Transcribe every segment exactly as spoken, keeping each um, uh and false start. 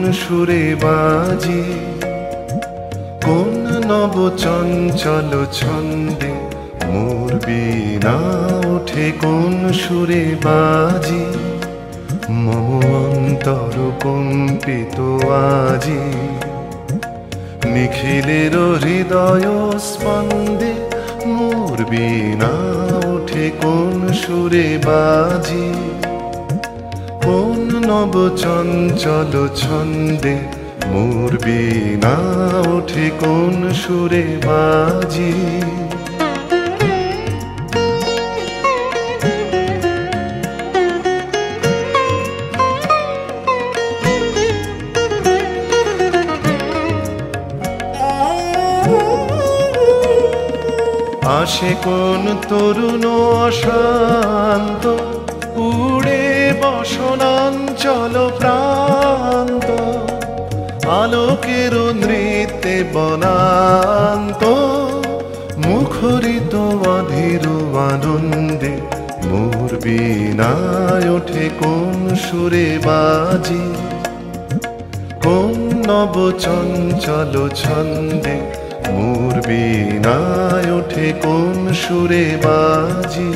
সুরে বাজি, কোন নব চঞ্চল ছন্দে মোর বীণা ওঠে কোন সুরে বাজি। মম অন্তর কম্পিত আজি, নিখিলের হৃদয় স্পন্দে মোর বীণা ওঠে কোন সুরে বাজি। কোন নব চঞ্চল ছন্দে মোর বীণা ওঠে কোন সুরে বাজি। আসে কোন তরুণ অশান্ত, উড়ে বসনাঞ্চল প্রান্ত, আলোকের নৃত্যে বনান্ত, মুখরিত অধীর আনন্দে মোর বীণায় ওঠে কোন সুরে বাজি। কোন নব চঞ্চল ছন্দে মোর বীণায় ওঠে কোন সুরে বাজি।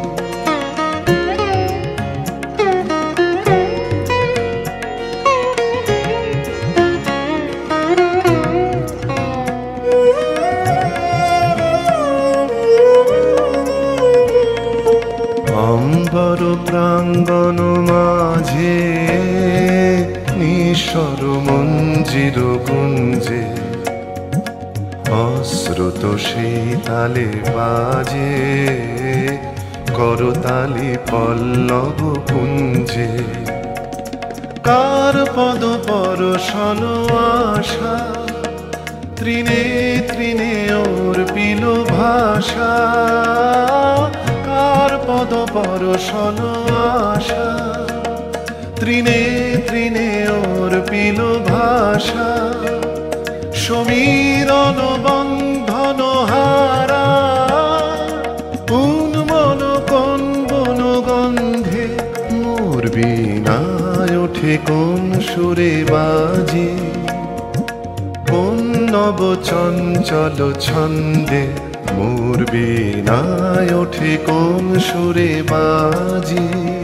অম্বর প্রাঙ্গণ মাঝে নিঃস্বর মঞ্জির কুঞ্জে, অশ্রুত সেই তালে বাজে করতালি পল্লব কুঞ্জে। কার পদ পরশন আশা, তৃণে তৃণে ওর পিল ভাষা। কার পদ পরশন আশা, তৃণে তৃণে ওর পিল ভাষা। সমীরণ বন্ধন হারা, উন্মন কোন বন গন্ধে মোর বীণায় ওঠে কোন সুরে বাজি। কোন নব চঞ্চল ছন্দে মোর বীণায় ওঠে কোন সুরে বাজি।